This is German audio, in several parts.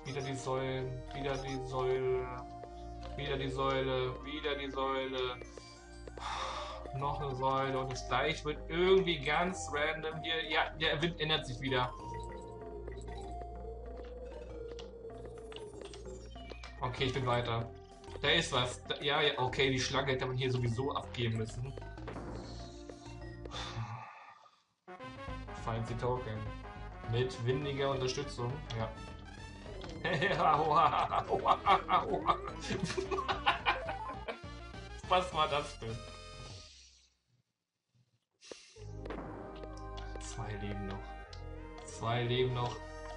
Wieder die Säulen, wieder die Säule, wieder die Säule, wieder die Säule. Noch eine Säule und das gleich wird irgendwie ganz random hier. Ja, der Wind ändert sich wieder. Okay, ich bin weiter. Da ist was. Da, ja, ja, okay, die Schlange hätte man hier sowieso abgeben müssen. Fancy Token. Mit windiger Unterstützung. Ja. Was war das denn? 2 Leben noch. 2 Leben noch.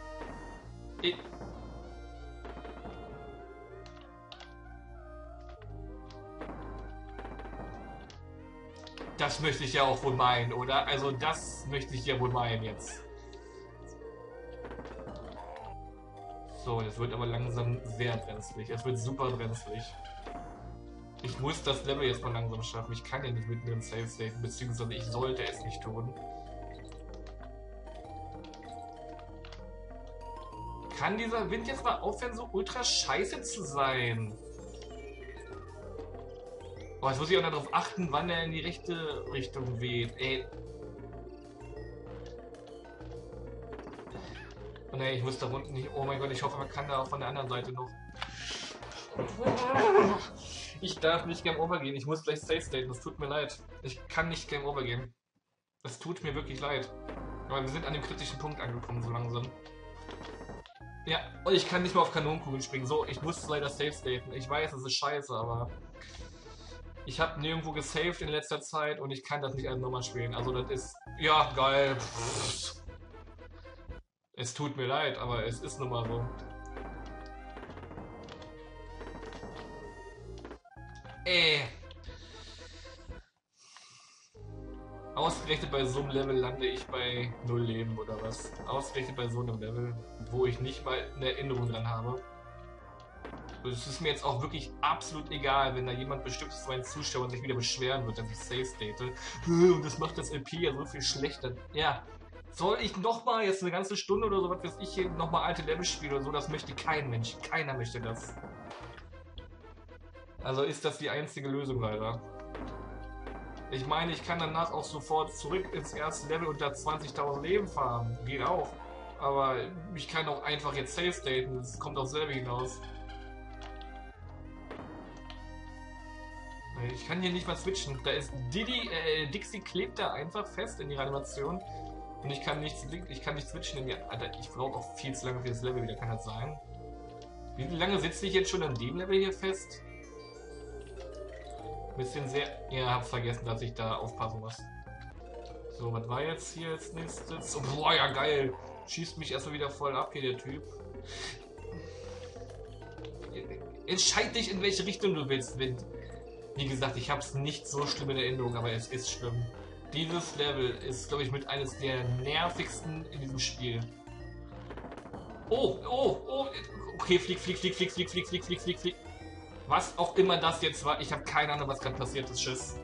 Das möchte ich ja auch wohl meinen, oder? Also das möchte ich ja wohl meinen jetzt. So, das wird aber langsam sehr brenzlig. Es wird super brenzlig. Ich muss das Level jetzt mal langsam schaffen. Ich kann ja nicht mit mir im Safe State, beziehungsweise ich sollte es nicht tun. Kann dieser Wind jetzt mal aufhören, so ultra scheiße zu sein? Oh, jetzt muss ich auch noch darauf achten, wann er in die rechte Richtung weht. Ey. Oh ne, ich muss da unten nicht. Oh mein Gott, ich hoffe, man kann da auch von der anderen Seite noch. Ich darf nicht Game Over gehen. Ich muss gleich Safe State. Das tut mir leid. Ich kann nicht Game Over gehen. Das tut mir wirklich leid. Aber wir sind an dem kritischen Punkt angekommen, so langsam. Ja, und ich kann nicht mehr auf Kanonenkugeln springen. So, ich muss leider Safe Staten. Ich weiß, das ist scheiße, aber ich habe nirgendwo gesaved in letzter Zeit und ich kann das nicht nochmal spielen. Also das ist, ja, geil. Es tut mir leid, aber es ist nun mal so. Ausgerechnet bei so einem Level lande ich bei 0 Leben oder was? Ausgerechnet bei so einem Level, wo ich nicht mal eine Erinnerung dran habe. Es ist mir jetzt auch wirklich absolut egal, wenn da jemand bestimmt von meinen Zuschauern sich wieder beschweren wird, dass ich Safe state. Und das macht das LP ja so viel schlechter. Ja, soll ich nochmal jetzt eine ganze Stunde oder so, was weiß ich, hier nochmal alte Level spielen oder so? Das möchte kein Mensch. Keiner möchte das. Also ist das die einzige Lösung leider. Ich meine, ich kann danach auch sofort zurück ins erste Level unter 20.000 Leben fahren. Geht auch. Aber ich kann auch einfach jetzt Safe staten. Das kommt auch selber hinaus. Ich kann hier nicht mal switchen. Da ist Dixie klebt da einfach fest in ihrer Animation. Und ich kann nicht switchen. Alter, ich brauche auch viel zu lange für das Level wieder. Kann das sein? Wie lange sitze ich jetzt schon an dem Level hier fest? Bisschen sehr... Ja, hab vergessen, dass ich da aufpassen muss. So, was war jetzt hier als nächstes? Oh, boah, ja geil. Schießt mich erstmal wieder voll ab hier, der Typ. Entscheid dich, in welche Richtung du willst, Wind. Wie gesagt, ich habe es nicht so schlimm in Erinnerung, aber es ist schlimm. Dieses Level ist, glaube ich, mit eines der nervigsten in diesem Spiel. Oh, oh, oh. Okay, flieg. Was auch immer das jetzt war, ich habe keine Ahnung, was gerade passiert ist. Tschüss.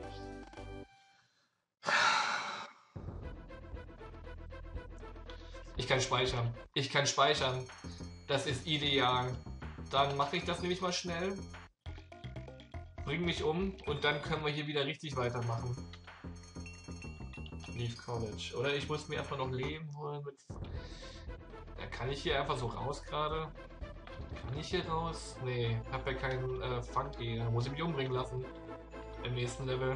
Ich kann speichern. Ich kann speichern. Das ist ideal. Dann mache ich das nämlich mal schnell. Bring mich um und dann können wir hier wieder richtig weitermachen. Leave College. Oder ich muss mir erstmal noch Leben holen mit... Ja, kann ich hier einfach so raus gerade? Kann ich hier raus? Nee, hab ja keinen Funky. Da muss ich mich umbringen lassen. Im nächsten Level.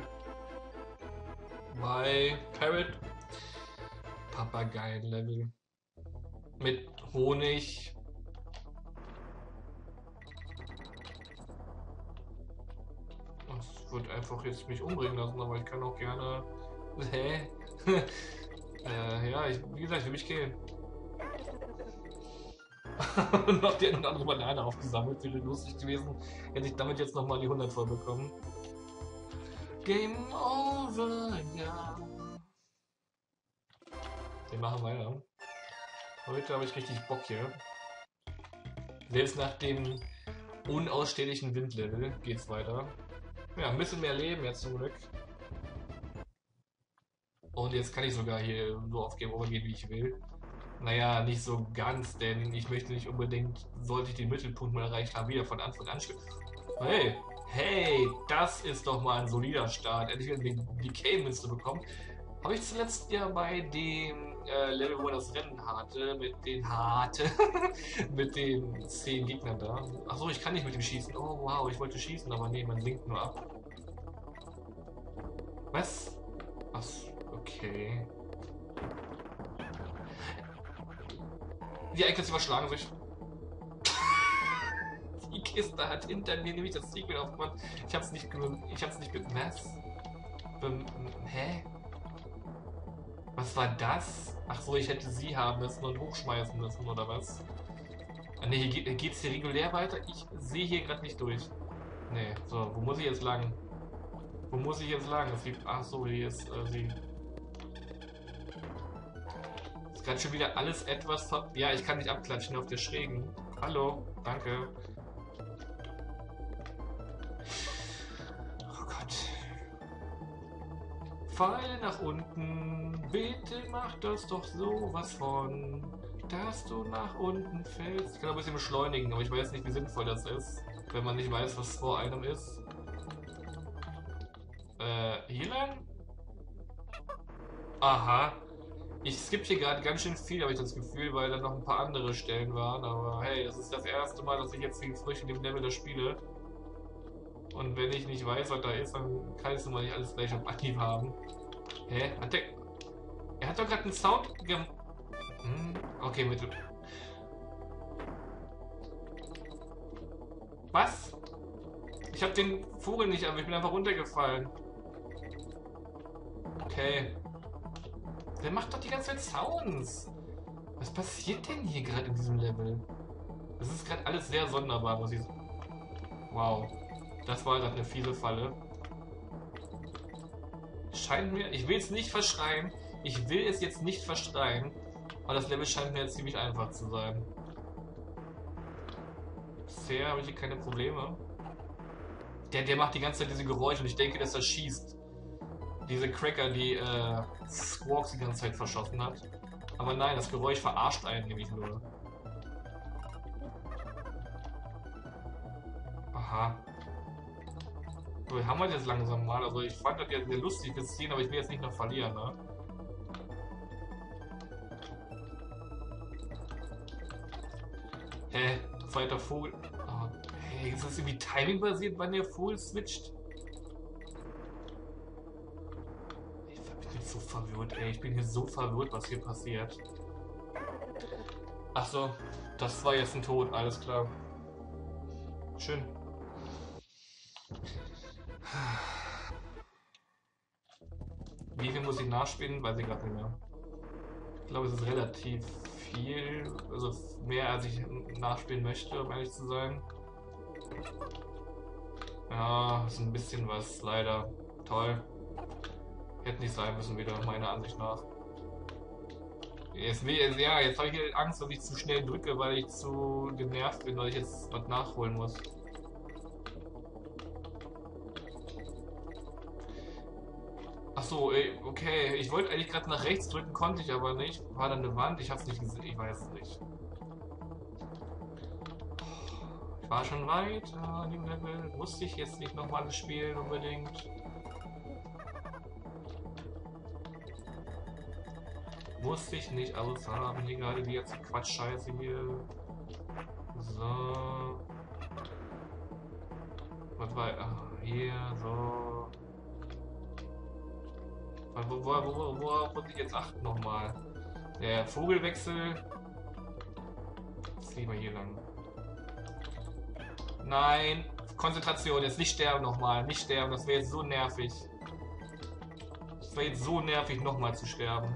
Bei Parrot. Papageien-Level. Mit Honig. Ich würde einfach jetzt mich umbringen lassen, aber ich kann auch gerne... Hä? Ja, wie gesagt, ich will mich killen. Und noch die eine andere Banane aufgesammelt, wäre lustig gewesen, hätte ich damit jetzt nochmal die 100 voll bekommen. Game over, ja. Wir machen weiter. Heute habe ich richtig Bock hier. Selbst nach dem unausstehlichen Windlevel geht's weiter. Ja, ein bisschen mehr Leben jetzt zum Glück. Und jetzt kann ich sogar hier so auf Game Over gehen, wie ich will. Naja, nicht so ganz, denn ich möchte nicht unbedingt, sollte ich den Mittelpunkt mal erreicht haben, wieder von Anfang an. Hey, hey, das ist doch mal ein solider Start. Endlich wieder die Decay-Münze bekommen. Habe ich zuletzt ja bei dem Level, wo er das Rennen hatte, mit den 10 Gegnern da. Achso, ich kann nicht mit ihm schießen. Oh wow, ich wollte schießen, aber nee, man sinkt nur ab. Was? Ach, okay. Die Icons überschlagen sich. Die Kiste hat hinter mir nämlich das Secret aufgemacht. Ich hab's nicht was? Hä? Was war das? Ach so, ich hätte sie haben müssen und hochschmeißen müssen, oder was? Ah, ne, geht's hier regulär weiter? Ich sehe hier gerade nicht durch. Ne, so, wo muss ich jetzt lang? Wo muss ich jetzt lang? Ach so, hier ist sie. Ist gerade schon wieder alles etwas... Ja, ich kann nicht abklatschen auf der Schrägen. Hallo, danke. Oh Gott. Fall nach unten. Bitte mach das doch sowas von, dass du nach unten fällst. Ich kann ein bisschen beschleunigen, aber ich weiß nicht, wie sinnvoll das ist, wenn man nicht weiß, was vor einem ist. Hier lang? Aha. Ich skippe hier gerade ganz schön viel, habe ich das Gefühl, weil da noch ein paar andere Stellen waren. Aber hey, das ist das erste Mal, dass ich jetzt wie frisch in dem Level das spiele. Und wenn ich nicht weiß, was da ist, dann kann ich es mal nicht alles gleich auf Anhieb haben. Hä? Er hat doch gerade einen Sound okay, mit... Was? Ich habe den Vogel nicht, aber ich bin einfach runtergefallen. Okay. Der macht doch die ganze Zeit Sounds. Was passiert denn hier gerade in diesem Level? Das ist gerade alles sehr sonderbar, muss ich sagen. Wow. Das war gerade eine fiese Falle. Scheint mir... Ich will es nicht verschreien. Ich will es jetzt nicht verschreien. Aber das Level scheint mir jetzt ziemlich einfach zu sein. Bisher habe ich hier keine Probleme. Der macht die ganze Zeit diese Geräusche und ich denke, dass er schießt. Diese Cracker, die Squawks die ganze Zeit verschossen hat. Aber nein, das Geräusch verarscht einen nämlich nur. Aha. So, wir haben wir jetzt langsam mal. Also ich fand das ja sehr lustig bis hierhin, aber ich will jetzt nicht noch verlieren, ne? Hä? Zweiter Vogel. Oh, hey, ist das irgendwie Timing-basiert, wann der Vogel switcht? Ich bin so verwirrt, ey. Ich bin hier so verwirrt, was hier passiert. Ach so, das war jetzt ein Tod, alles klar. Schön. Wie viel muss ich nachspielen? Weiß ich gerade nicht mehr. Ich glaube, es ist relativ viel. Also mehr, als ich nachspielen möchte, um ehrlich zu sein. Ja, ist ein bisschen was, leider. Toll. Hätte nicht sein müssen, wieder, meiner Ansicht nach. Jetzt habe ich hier Angst, dass ich zu schnell drücke, weil ich zu genervt bin, weil ich jetzt was nachholen muss. Achso, okay. Ich wollte eigentlich gerade nach rechts drücken, konnte ich aber nicht. War da eine Wand? Ich hab's nicht gesehen. Ich weiß es nicht. Ich war schon weit an dem Level. Musste ich jetzt nicht nochmal spielen unbedingt. Musste ich nicht aushaben. Hier gerade die ganze Quatsch-Scheiße hier. So. Was war... Ach, hier, so... Worauf muss ich jetzt achten nochmal? Der Vogelwechsel. Jetzt lieber hier lang. Nein! Konzentration, jetzt nicht sterben nochmal. Nicht sterben, das wäre jetzt so nervig. Das wäre jetzt so nervig, nochmal zu sterben.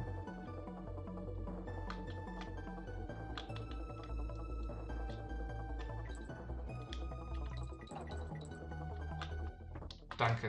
Danke.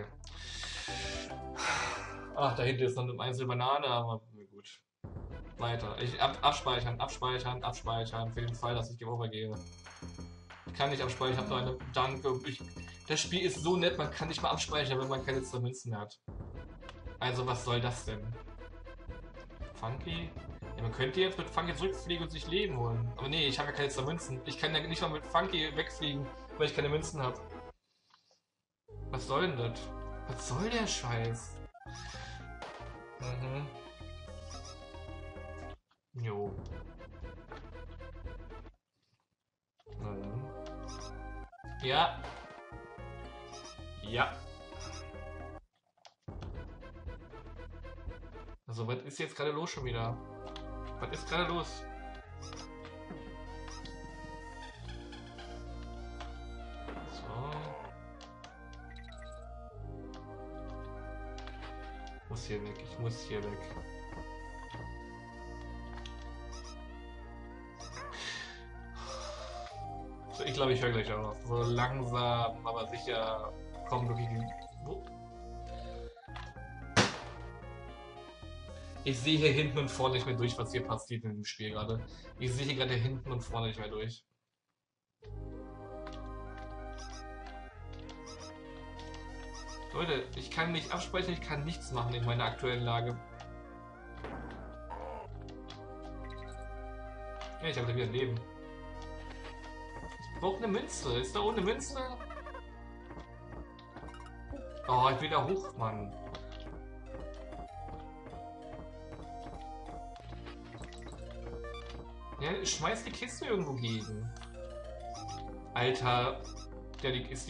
Ach, da hinten ist noch eine einzelne Banane, aber gut. Weiter. Abspeichern, abspeichern, abspeichern. Für den Fall, dass ich Game Over gehe. Ich kann nicht abspeichern, ich habe nur eine Danke. Das Spiel ist so nett, man kann nicht mal abspeichern, wenn man keine 2 Münzen mehr hat. Also, was soll das denn? Funky? Ja, man könnte jetzt mit Funky zurückfliegen und sich Leben holen. Aber nee, ich habe ja keine extra Münzen. Ich kann ja nicht mal mit Funky wegfliegen, weil ich keine Münzen habe. Was soll denn das? Was soll der Scheiß? Mhm. Jo. Na dann. Ja. Ja. Also, was ist jetzt gerade los schon wieder? Was ist gerade los? So. Muss hier weg. Ich muss hier weg. So, ich glaube, ich höre gleich auf. So langsam, aber sicher kommen wirklich die. Oh. Ich sehe hier hinten und vorne nicht mehr durch, was hier passiert in dem Spiel gerade. Ich sehe hier gerade hinten und vorne nicht mehr durch. Leute, ich kann nicht abspeichern, ich kann nichts machen in meiner aktuellen Lage. Ja, ich habe wieder ein Leben. Ich brauche eine Münze. Ist da ohne Münze? Oh, ich will da hoch, Mann. Ja, schmeiß die Kiste irgendwo gegen. Alter, der ist die.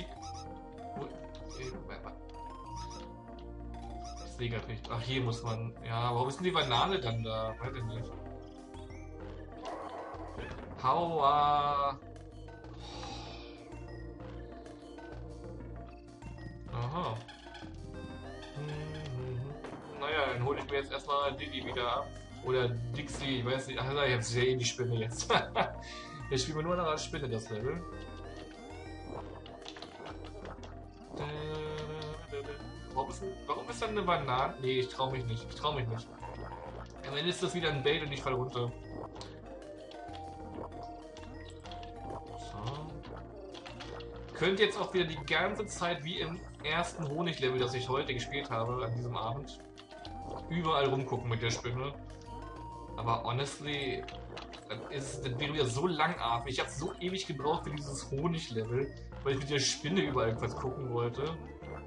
Ich sehe gerade nicht. Ach, hier muss man. Ja, warum ist denn die Banane dann da? Weiß ich nicht. Aua. Aha. Naja, dann hole ich mir jetzt erstmal Diddy wieder ab. Oder Dixie, ich weiß nicht. Ach, jetzt ist ja eh die Spinne jetzt. Jetzt spielen wir nur noch als Spinne das Level. Warum ist dann eine Banane? Nee, ich trau mich nicht. Ich trau mich nicht. Am Ende ist das wieder ein Bait und ich fall runter. So. Könnt jetzt auch wieder die ganze Zeit wie im ersten Honiglevel, das ich heute gespielt habe, an diesem Abend, überall rumgucken mit der Spinne. Aber honestly, das wäre wieder so langatmig. Ich habe so ewig gebraucht für dieses Honiglevel, weil ich mit der Spinne überall was gucken wollte.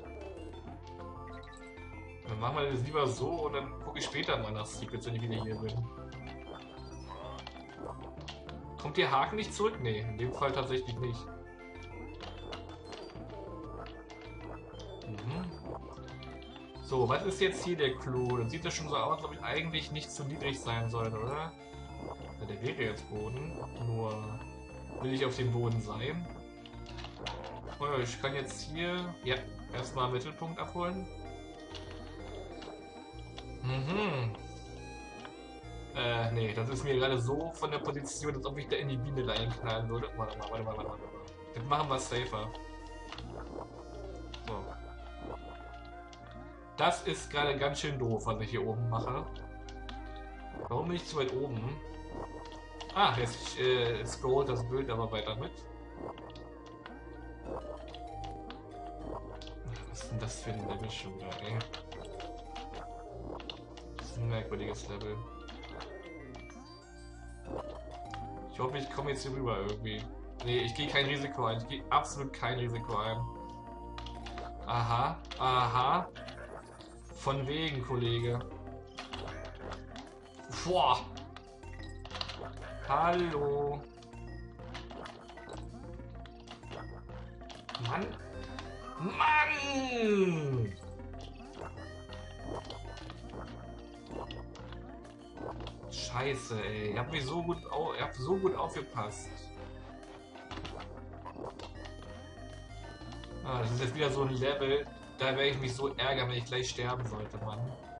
Dann machen wir das lieber so und dann gucke ich später mal nach Secrets, wenn ich wieder hier bin. Kommt der Haken nicht zurück? Nee, in dem Fall tatsächlich nicht. So, was ist jetzt hier der Clou? Dann sieht das schon so aus, als ob ich eigentlich nicht zu niedrig sein sollte, oder? Ja, der wäre jetzt Boden. Nur will ich auf dem Boden sein. Oh, ich kann jetzt hier ja erstmal Mittelpunkt abholen. Nee, das ist mir gerade so von der Position, als ob ich da in die Biene reinknallen würde. Warte mal. Das machen wir safer. So. Das ist gerade ganz schön doof, was ich hier oben mache. Warum bin ich zu weit oben? Ah, jetzt scrollt das Bild aber weiter mit. Was ist denn das für ein Level schon wieder, ey? Das ist ein merkwürdiges Level. Ich hoffe, ich komme jetzt hier rüber irgendwie. Nee, ich gehe kein Risiko ein. Ich gehe absolut kein Risiko ein. Aha. Von wegen, Kollege. Boah. Hallo. Mann. Scheiße, ey. Ihr habt so gut aufgepasst. Ah, das ist jetzt wieder so ein Level. Da werde ich mich so ärgern, wenn ich gleich sterben sollte, Mann.